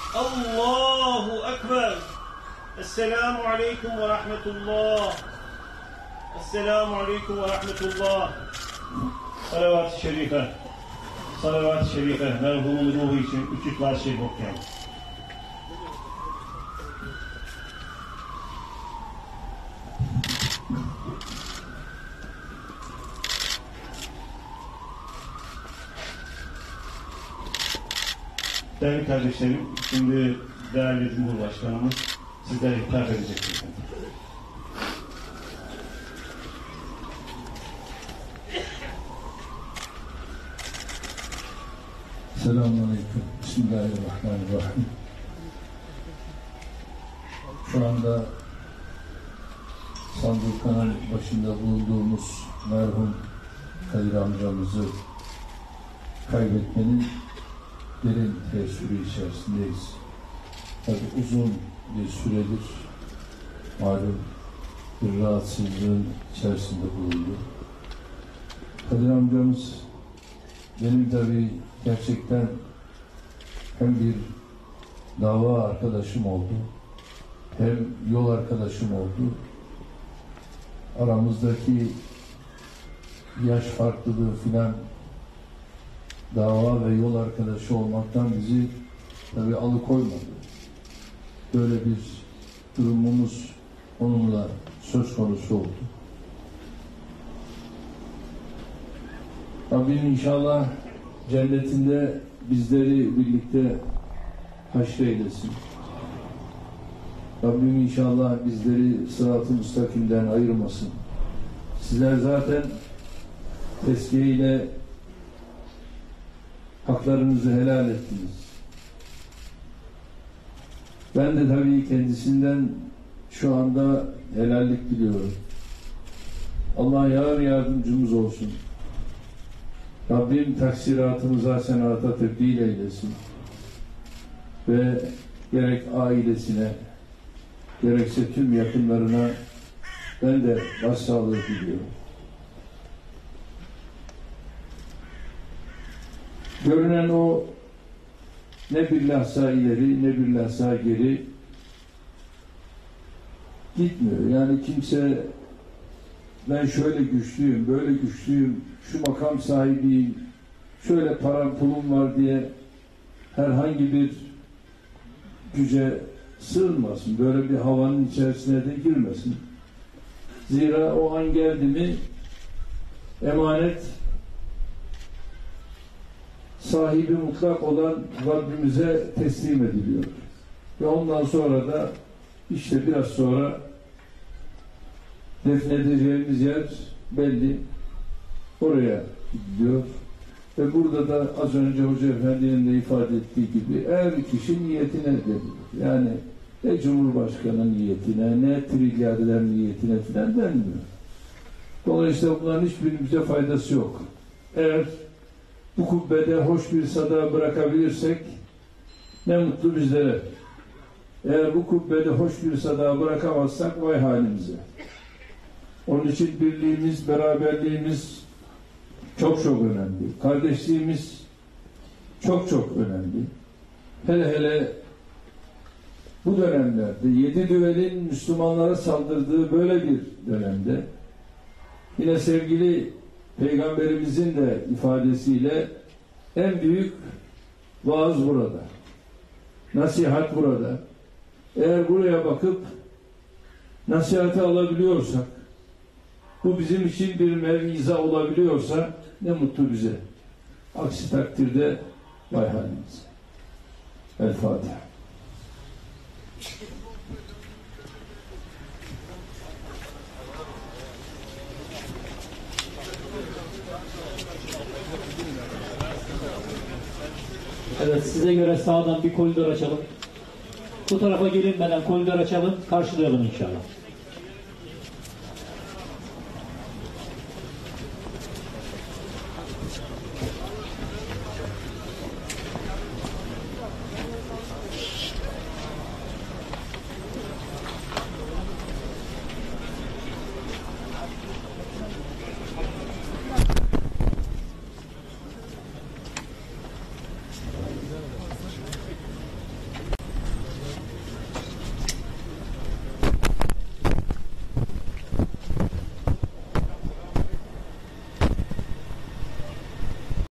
Allahu Ekber. Esselamu Aleyküm ve Rahmetullah. Esselamu Aleyküm ve Rahmetullah. Salavat-ı Şerife. Salavat-ı Şerife. Merhumun ruhu için 3 İhlas-ı Şerif okuyalım. Değerli kardeşlerim, şimdi değerli Cumhurbaşkanımız sizlere hitap edecektir. Selamünaleyküm. Bismillahirrahmanirrahim. Şu anda Sandurkan'ın başında bulunduğumuz merhum Kadir amcamızı kaybetmenin derin teessürü içerisindeyiz. Tabii uzun bir süredir malum bir rahatsızlığın içerisinde bulundu. Kadir amcamız benim tabii gerçekten hem bir dava arkadaşım oldu, hem yol arkadaşım oldu. Aramızdaki yaş farklılığı filan dava ve yol arkadaşı olmaktan bizi tabii alıkoymadı. Böyle bir durumumuz onunla söz konusu oldu. Rabbim inşallah cennetinde bizleri birlikte haşreylesin. Rabbim inşallah bizleri sırat-ı müstakimden ayırmasın. Sizler zaten tezkiye ile haklarınızı helal ettiniz. Ben de tabii kendisinden şu anda helallik diliyorum. Allah yar yardımcımız olsun. Rabbim taksiratımıza hasenata tebdil eylesin. Ve gerek ailesine, gerekse tüm yakınlarına ben de başsağlığı diliyorum. Görünen o ne bir lahza ileri ne bir lahza geri gitmiyor. Yani kimse ben şöyle güçlüyüm, böyle güçlüyüm, şu makam sahibiyim, şöyle param pulum var diye herhangi bir güce sığınmasın. Böyle bir havanın içerisine de girmesin. Zira o an geldi mi emanet sahibi mutlak olan Rabbimize teslim ediliyor. Ve ondan sonra da işte biraz sonra defnedeceğimiz yer belli. Oraya gidiyor. Ve burada da az önce Hoca Efendi'nin de ifade ettiği gibi her kişi niyetine deniyor. Yani ne Cumhurbaşkanı niyetine, ne trilyarder niyetine filan denmiyor. Dolayısıyla bunların hiçbirimize faydası yok. Eğer bu kubbede hoş bir sada bırakabilirsek ne mutlu bizlere. Eğer bu kubbede hoş bir sada bırakamazsak vay halimize. Onun için birliğimiz, beraberliğimiz çok çok önemli. Kardeşliğimiz çok çok önemli. Hele hele bu dönemlerde 7 düvelin Müslümanlara saldırdığı böyle bir dönemde yine sevgili Peygamberimizin de ifadesiyle en büyük vaaz burada. Nasihat burada. Eğer buraya bakıp nasihatı alabiliyorsak, bu bizim için bir mev'iza olabiliyorsa ne mutlu bize. Aksi takdirde vay halimize. El Fatiha. Evet, size göre sağdan bir koridor açalım. Bu tarafa gelinmeden koridor açalım, karşılayalım inşallah.